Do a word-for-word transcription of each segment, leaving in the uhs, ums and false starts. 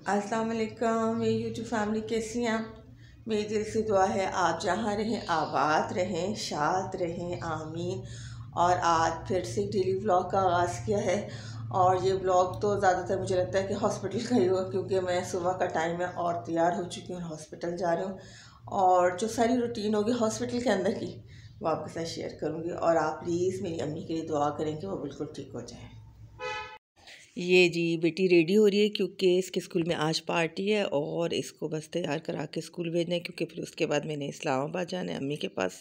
अस्सलाम वालेकुम मेरी यूट्यूब फैमिली, कैसी हैं? मेरी दिल से दुआ है आप जहाँ रहें आबाद रहें, शाद रहें, आमीन। और आज फिर से डेली व्लॉग का आगाज़ किया है और ये व्लॉग तो ज़्यादातर मुझे लगता है कि हॉस्पिटल का ही होगा, क्योंकि मैं सुबह का टाइम है और तैयार हो चुकी हूँ, हॉस्पिटल जा रही हूँ। और जो सारी रूटीन होगी हॉस्पिटल के अंदर की वो आपके साथ शेयर करूँगी। और आप प्लीज़ मेरी अम्मी के लिए दुआ करें कि वो बिल्कुल ठीक हो जाए। ये जी बेटी रेडी हो रही है क्योंकि इसके स्कूल में आज पार्टी है और इसको बस तैयार करा के स्कूल भेजना है, क्योंकि फिर उसके बाद मैंने इस्लामाबाद जाना है अम्मी के पास।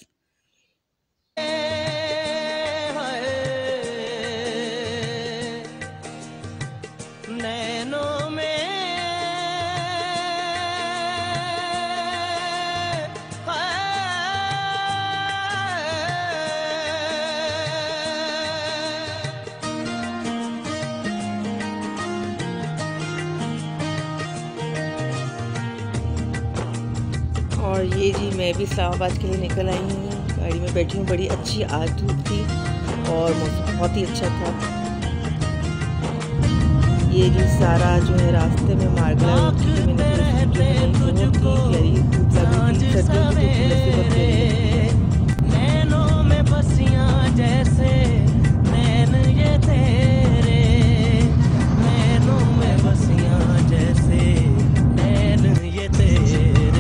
नैनों में और ये जी मैं भी इस्लामाबाद के लिए निकल आई हूँ, गाड़ी में बैठी हूँ। बड़ी अच्छी आज धूप थी और मौसम बहुत ही अच्छा था। ये जी सारा जो है रास्ते में मार्गला रोड की मैंने बहुत ही प्यारी धूप लगी थी, सर्दियों की धूप बहुत प्यारी। नैनों में बसियां जैसे नैन ये तेरे, नैनों में बसियां जैसे नैन ये तेरे।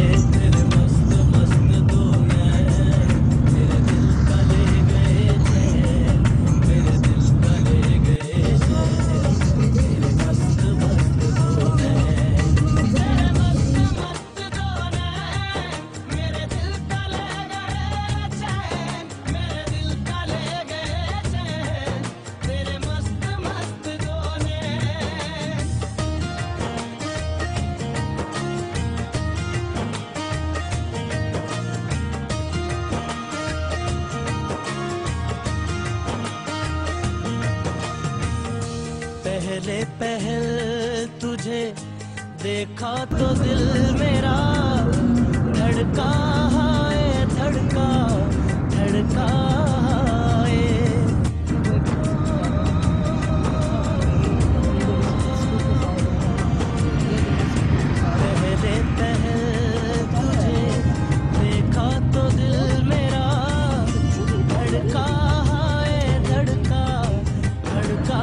पहले पहल तुझे देखा तो दिल मेरा धड़का है, धड़का धड़का है। पहले पहल तुझे देखा तो दिल मेरा धड़का है, धड़का धड़का।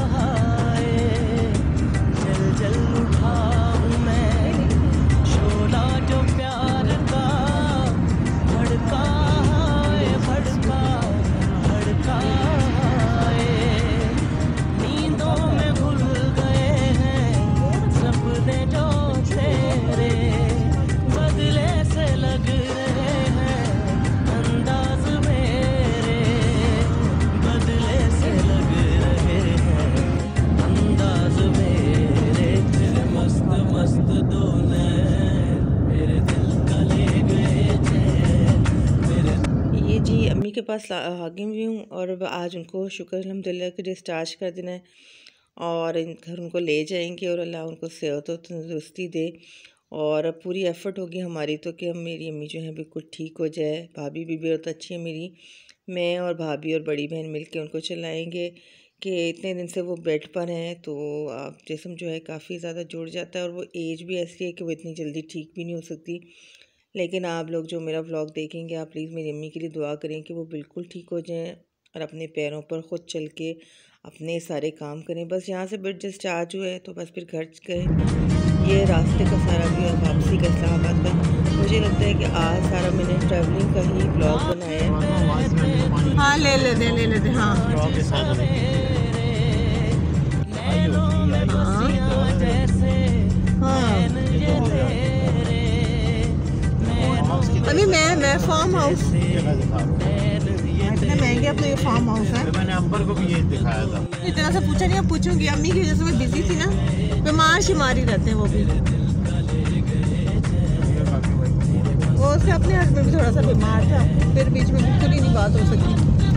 अम्मी के पास आगे भी हूँ और आज उनको शुक्र अल्हम्दुलिल्लाह कि डिस्चार्ज कर देना है और घर उनको ले जाएंगे और अल्लाह उनको सेहत और तंदुरुस्ती दे। और पूरी एफ़र्ट होगी हमारी तो कि हम मेरी अम्मी जो है बिल्कुल ठीक हो जाए। भाभी भी बहुत अच्छी है मेरी, मैं और भाभी और बड़ी बहन मिल के उनको चलाएँगे कि इतने दिन से वो बेड पर हैं तो आप जिस्म जो है काफ़ी ज़्यादा जुड़ जाता है और वो एज भी ऐसी है कि वो इतनी जल्दी ठीक भी नहीं हो सकती। लेकिन आप लोग जो मेरा व्लॉग देखेंगे आप प्लीज़ मेरी अम्मी के लिए दुआ करें कि वो बिल्कुल ठीक हो जाएं और अपने पैरों पर ख़ुद चल के अपने सारे काम करें। बस यहाँ से बेड डिस्चार्ज हुए तो बस फिर घर गए। ये रास्ते का सारा व्यू है वापसी का इस्लामाबाद का। मुझे लगता है कि आज सारा मैंने ट्रैवलिंग का ही व्लॉग बनाया है। हाँ ले ले दे ले ले दे हाँ अभी मैं मैं फार्म हाउस इतने महंगे अब तो ये फार्म हाउस है। मैंने अंबर को भी ये दिखाया था, इतना सा पूछा नहीं, अब पूछूंगी। अम्मी की वजह से मैं बिजी थी ना, बीमार शिमारी रहते हैं वो भी। वो उसके अपने हस्बैंड भी थोड़ा सा बीमार था, फिर बीच में बिल्कुल ही नहीं बात हो सकी।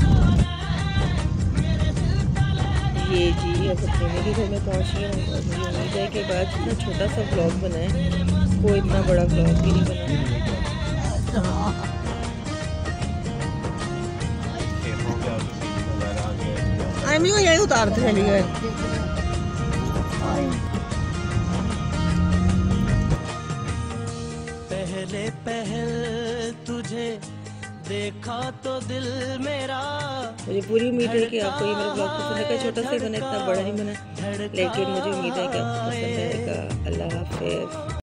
ये जी अब अपने के घर में पहुँची हूँ और मुझे उम्मीद है कि बाद इतना छोटा सा ब्लॉग बनाए, कोई इतना बड़ा ब्लॉग भी नहीं बनाया। अम्मी को यही उतारते चली गए। पहल तुझे देखा तो दिल मेरा मुझे पूरी उम्मीद है कि आपको ये मेरा ब्लॉग पसंद आएगा। छोटा सा ही बना, इतना बड़ा नहीं बना, लेकिन मुझे उम्मीद है कि आपको पसंद आएगा। अल्लाह हाफ़िज़।